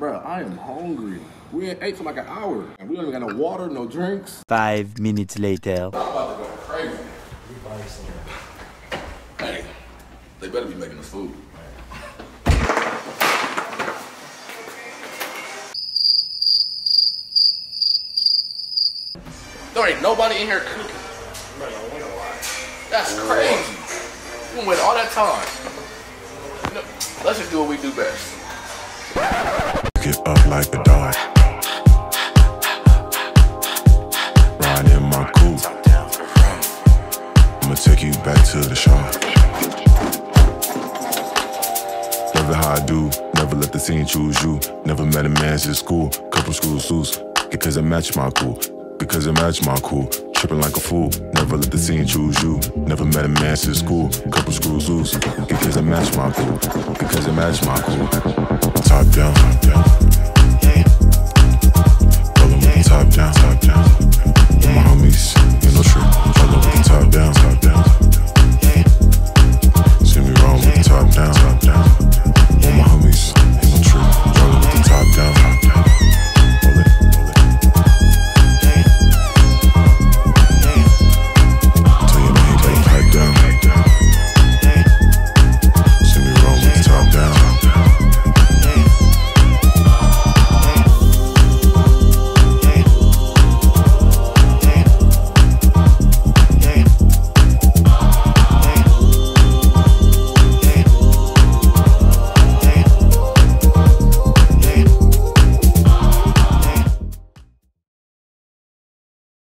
Bro, I am hungry. We ain't ate for like an hour, and we don't even got no water, no drinks. 5 minutes later. I'm about to go crazy. Hey, they better be making us food. There ain't nobody in here cooking. That's crazy. We went all that time. You know, let's just do what we do best. Get up like a dog. Ride in my coupe. I'ma take you back to the shop. Never how I do. Never let the scene choose you. Never met a man since school. Couple screws loose. Because it matched my cool. Because it matched my cool. Tripping like a fool. Never let the scene choose you. Never met a man since school. Couple screws loose. Because it matched my cool. Because it matched my cool. Top down. Rollin' with the top down. My homies, ain't no trip. Rollin' with the top down.